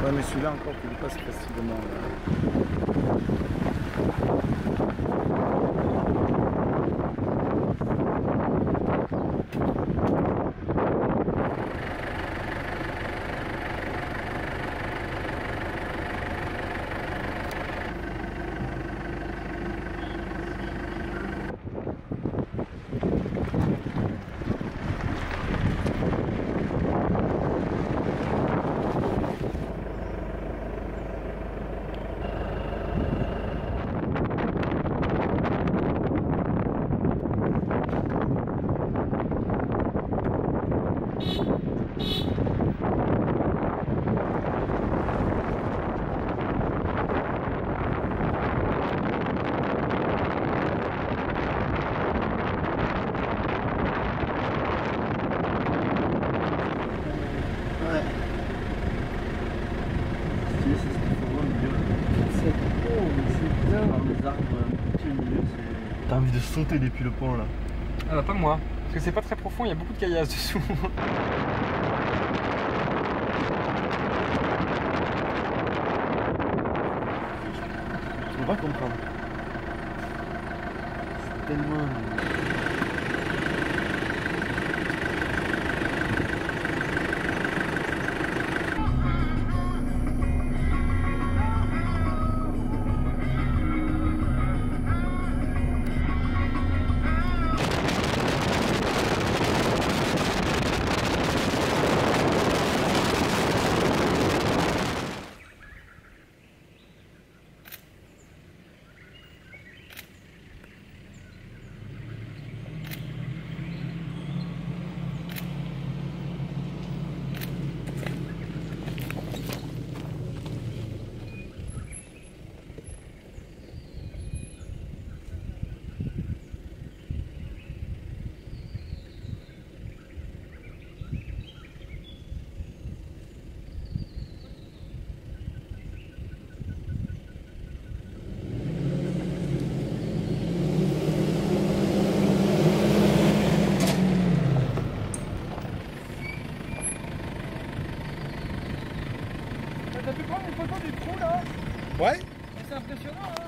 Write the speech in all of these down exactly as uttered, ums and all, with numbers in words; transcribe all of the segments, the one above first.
Ouais, mais celui-là encore, tu le passes facilement. Là. T'as envie de sauter depuis le pont là? Ah bah pas moi, parce que c'est pas très profond, il y a beaucoup de caillasses dessous. Je peux pas comprendre. C'est tellement... T'as pu prendre une photo du trou là? Ouais. C'est impressionnant hein.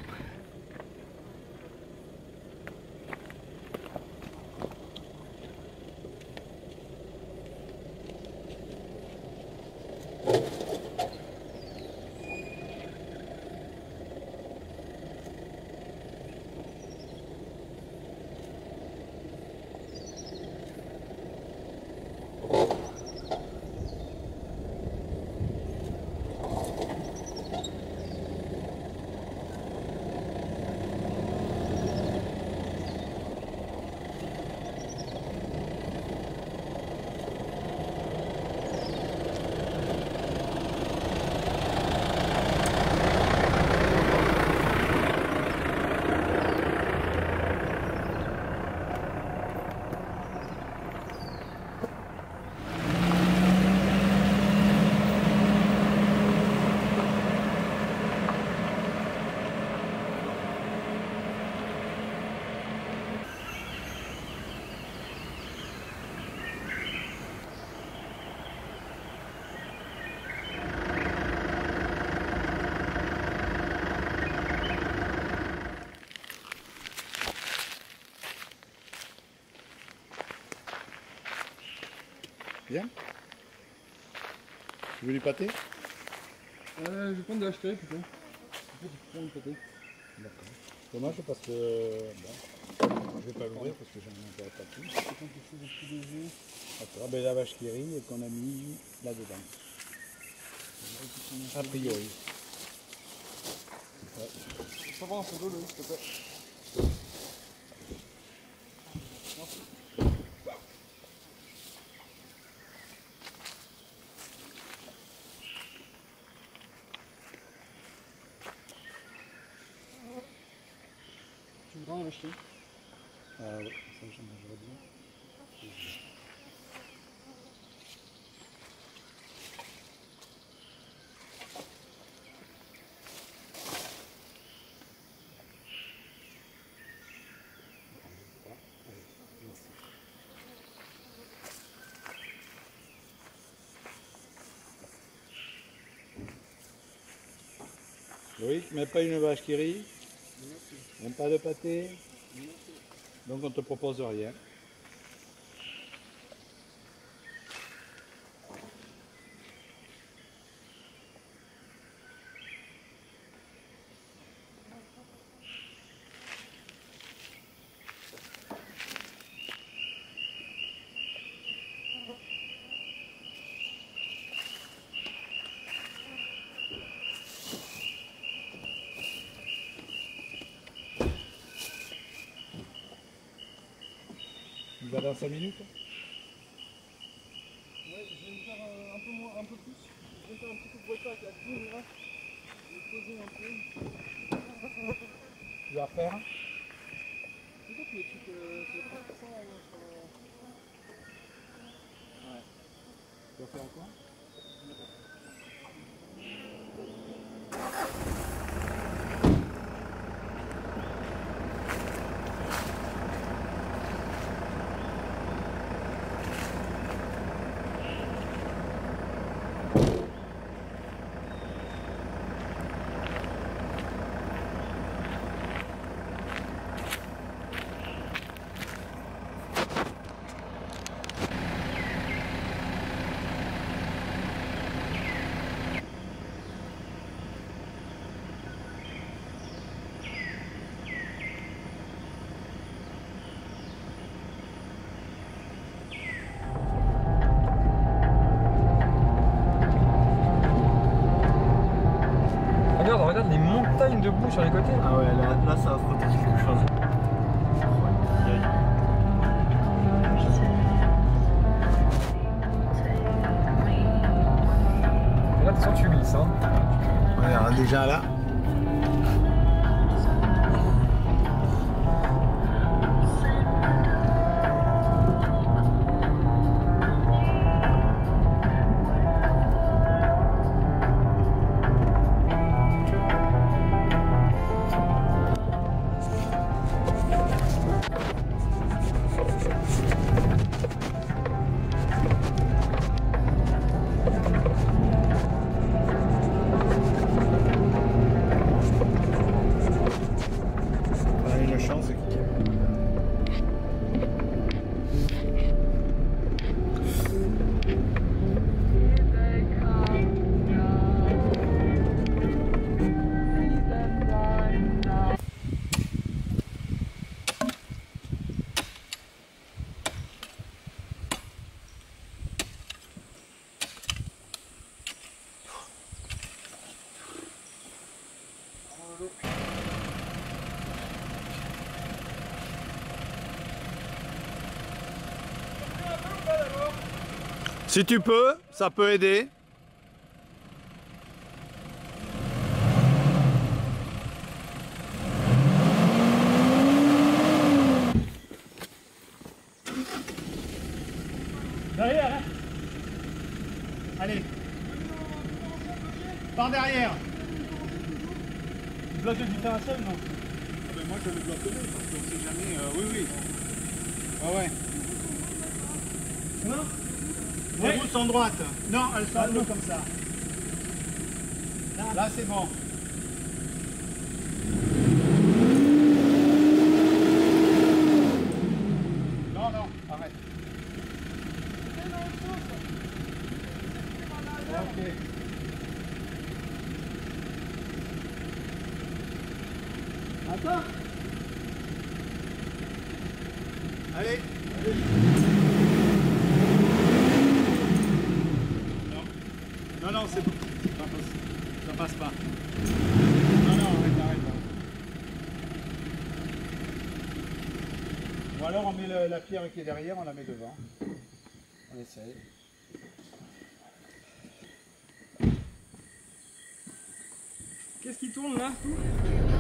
Bien. Tu veux du pâté? Euh, je vais prendre de l'acheter plutôt. Je vais prendre du pâté. D'accord. Dommage parce que bon, je vais pas l'ouvrir parce que j'en ai pas plus. C'est quelque chose de plus léger. D'accord, ben la vache qui rit et qu'on a mis là-dedans. A priori. Ouais. Je peux avoir un photo, Loïc, s'il te plaît. Merci. Tu voudrais en acheter? Ah oui, ça j'en mangerais bien. Oui, mais pas une vache qui rit. Même pas de pâté. Donc on te propose rien. Il va dans cinq minutes. Ouais, je vais me faire euh, un, peu moins, un peu plus. Je vais faire un petit coup de boîte avec la clé là. Je vais poser un peu. Tu vas refaire. C'est quoi tous les trucs, euh, c'est trois pour cent euh, sur le... Ouais. Tu vas faire quoi? Regarde, regarde les montagnes de boue sur les côtés. Ah ouais, là, là ça va protéger quelque chose. Là, de toute façon, tu glisses. Hein. Regarde, déjà là. Une chance. Si tu peux, ça peut aider. Derrière, hein. Allez. Par derrière. Tu bloques le différentiel, non? Ah ben moi je le bloquerai parce qu'on sait jamais. Euh, oui, oui. Ah ouais. Non? Les roues sont droites. Non, elles sont un peu comme ça. Là, là c'est bon. Non, non, arrête. Ok. Attends. Allez. Allez. Non, non, c'est bon. Ça passe, ça passe pas. Non, non, arrête, arrête. Ou alors on met le, la pierre qui est derrière, on la met devant. On essaye. Qu'est-ce qui tourne là?